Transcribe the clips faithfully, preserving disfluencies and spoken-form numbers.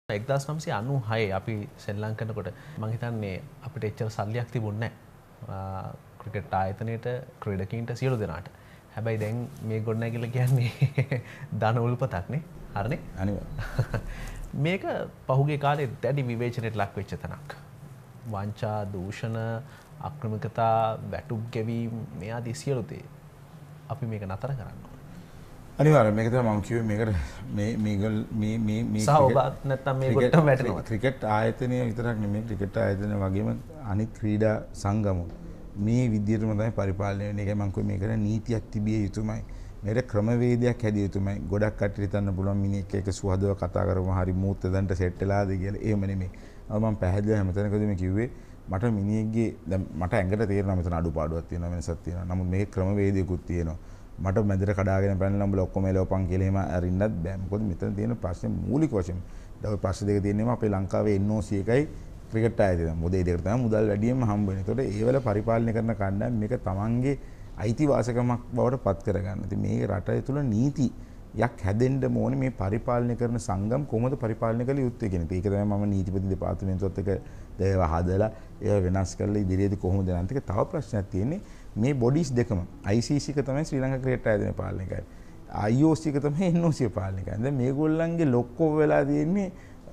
එක්දාස් නවසිය අනූහය අපි සෙල්ලම් කරනකොට මම හිතන්නේ අපිට එච්චර සල්ලියක් තිබුණේ නැහැ. ක්‍රිකට් ආයතනයේට ක්‍රීඩකීන්ට සියලු දෙනාට. හැබැයි දැන් මේ ගොඩනැගිල්ල කියන්නේ ධන උල්පතක් නේ. හරිනේ? අනිවාර්යයෙන්. මේක පහුගිය කාලේ දැඩි විවේචනයට ලක් වෙච්ච තැනක්. වංචා, දූෂණ, අක්‍රමිකතා, වැටුප් ගෙවීම් මේ ආදී සියලු දේ අපි මේක නතර කරන්න ඕනේ. අනිවාර්යයෙන් මේක තමයි මම කිව්වේ මේකට මේ මේගොල්ල මේ මේ මේ සහ ඔබ නැත්තම් මේ කොටම වැටෙනවා. ක්‍රිකට් ආයතනය විතරක් නෙමෙයි ක්‍රිකට් ආයතනය වගේම අනිත් ක්‍රීඩා සංගම මේ විදිහටම තමයි පරිපාලනය වෙන්නේ. ඒකයි මම කිව්වේ මේකට නීතියක් තිබිය යුතුමයි. මේකට ක්‍රමවේදයක් හැදිය යුතුමයි. ගොඩක් කට්ටිය හිතන්න පුළුවන් මිනිහෙක් එක්ක සුහදව කතා කරපුවම හරි මූත් දන්ට සෙට් වෙලාද කියලා. එහෙම නෙමෙයි. මම පැහැදිලිව හැමතැනකදී මේ කිව්වේ මට මිනිහෙක්ගේ දැන් මට ඇඟට තේරෙනවා මෙතන අඩුපාඩුවක් තියෙනවා වෙනසක් තියෙනවා. නමුත් මේකේ ක්‍රමවේදයකුත් තියෙනවා. මට මැදට කඩාගෙන පැනලා උඹලා ඔක්කොම එලවපන් කියලා එහෙම අරින්නත් බෑ. මොකද මෙතන තියෙන ප්‍රශ්නේ මූලික වශයෙන් දැන් ඔය ප්‍රශ්න දෙක තියෙනේම අපේ ලංකාවේ එන් ඕ සී එකයි ක්‍රිකට් ආයතනය. මොකද ඒ දෙකට තමයි මුදල් වැඩියෙන්ම හම්බ වෙන්නේ. ඒතකොට ඒ වල පරිපාලනය කරන කණ්ඩායම මේක තමන්ගේ අයිතිවාසිකමක් බවට පත් කරගන්න. ඉතින් මේ රටේ තුල නීතියක් හැදෙන්න ඕනේ මේ පරිපාලනය කරන සංගම් කොහොමද පරිපාලනය කළ යුත්තේ කියන එක. ඒක තමයි මම නීතිපති දෙපාර්තමේන්තුවත් එක්ක ඒව හදලා ඒව වෙනස් කරලා ඉදිරියේදී කොහොමද යන්නේ. ඒක තව ප්‍රශ්නයක් තියෙන්නේ. මේ බොඩිස් දෙකම ආයි සී සී එක තමයි ශ්‍රී ලංකා ක්‍රිකට් ආයතනය පාලනය කරන්නේ. ආයි ඕ සී එක තමයි එන් ඕ සී පාලනය කරන්නේ. දැන් මේගොල්ලන්ගේ ලොක්කෝ වෙලා තියෙන්නේ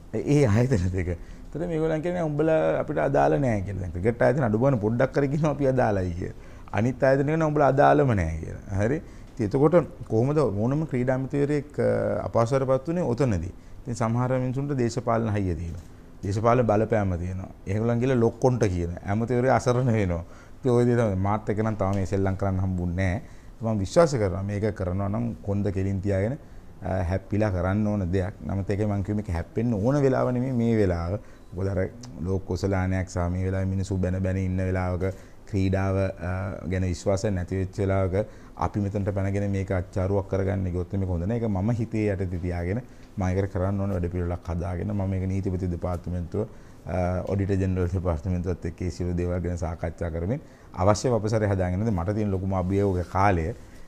ඒ ආයතන දෙක. ඒතර මේගොල්ලන් කියන්නේ උඹලා අපිට අදාළ නැහැ කියලා. දැන් ක්‍රිකට් ආයතන අඩුබන පොඩ්ඩක් කර කියනවා අපි අදාළයි කියලා. අනිත් ආයතන කියනවා උඹලා අදාළම නැහැ කියලා. හරි. ඉතින් එතකොට කොහොමද ඕනම ක්‍රීඩා මිතුවරයෙක් අපහසුතාවයටපත් උනේ ඔතනදී. ඉතින් සමහර මිනිසුන්ට දේශපාලන හයිය තියෙනවා. දේශපාලන බලපෑම තියෙනවා. ඒගොල්ලන් කියලා ලොක්කොන්ට කියන. ඇමතිවරයා අසරණ වෙනවා. ඒ ඔය දේ තමයි මාත් එක නම් තාම මේ සෙල්ලම් කරන්න හම්බුන්නේ නැහැ. මම විශ්වාස කරනවා මේක කරනවා නම් කොන්ද කෙලින් තියාගෙන හැප්පිලා කරන්න ඕන දෙයක්. නමුත් ඒකේ මම කිව්වේ මේක හැප්පෙන්න ඕන වෙලාව නෙමෙයි මේ වෙලාව. මොකද අර ලෝක කුසලානයක් සහ මේ වෙලාවේ මිනිස්සු බැන බැන ඉන්න වෙලාවක ක්‍රීඩාව ගැන විශ්වාසය නැති වෙච්ච වෙලාවක අපි මෙතනට පැනගෙන මේක අච්චාරුවක් කරගන්න ගියොත් මේක හොඳ නැහැ. ඒක මම හිතේ යටතේ තියාගෙන මම ඒකට කරන්න ඕන වැඩ පිළිවෙලක් හදාගෙන මම මේක නීතිපති දෙපාර්තමේන්තුව ඔඩිටර් ජෙනරල් දෙපාර්තමේන්තුවත් එක්ක ඒ සියලු දේවල් ගැන සාකච්ඡා කරමින් අවශ්‍ය වපසරය හදාගෙන ඉඳන් මට තියෙන ලොකුම අභියෝග කාලය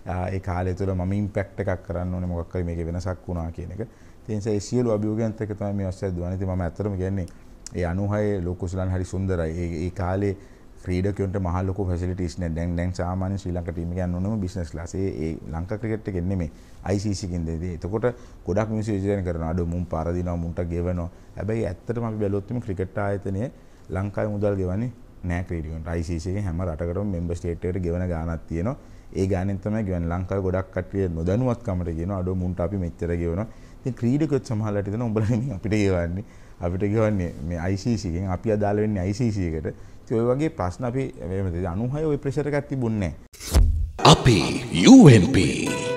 ඒ කාලය තුළ මම ඉම්පැක්ට් එකක් කරන්න ඕනේ මොකක් හරි මේකේ වෙනසක් වුණා කියන එක. ඒ නිසා ඒ සියලු අභියෝගයන්ත් එක්ක තමයි මේ අවස්ථාවේ දුවන්නේ. ඉතින් මම ඇත්තටම කියන්නේ ඒ අනූහය ලෝක කුසලයන් හරි සුන්දරයි. ඒ ඒ කාලේ ක්‍රීඩකයන්ට මහ ලොකු ෆැසිලිටිස් නැහැ. දැන් දැන් සාමාන්‍ය ශ්‍රී ලංකා ටීම් එක යන්න ඕනම බිස්නස් ක්ලාස්. ඒ ඒ ලංකා ක්‍රිකට් එකෙන් නෙමෙයි ආයි සී සී කින් දෙදී. එතකොට ගොඩක් මිනිස්සු විශ්ලේෂණය කරනවා. අඩෝ මුන් පාර දිනවා මුන්ට ගෙවනවා. හැබැයි ඇත්තටම අපි බැලුවොත් මේ ක්‍රිකට් ආයතනය ලංකාවේ මුදල් ගෙවන්නේ නැහැ ක්‍රීඩකයන්ට. ආයි සී සී එකෙන් හැම රටකටම මෙම්බර් ස්ටේට් එකට ගෙවන ගාණක් තියෙනවා. ඒ ගාණෙන් තමයි ගෙවන්නේ. ලංකාවේ ගොඩක් කට්ටිය නොදැනුවත්කමට කියනවා අඩෝ මුන්ට අපි මෙච්චර ගෙවනවා. ඉතින් ක්‍රීඩකයොත් සමහරවිට හිතනවා උඹලා නෙමෙයි අපිට ගෙවන්නේ. අපිට ගෙවන්නේ මේ ආයි සී සී එකෙන් අපි අදාළ වෙන්නේ ආයි සී සී එකට. ඒ වගේ ප්‍රශ්න අපි අනූහය ওই ප්‍රෙෂර් එකක් තිබුණේ නැහැ. අපේ යූ එන් පී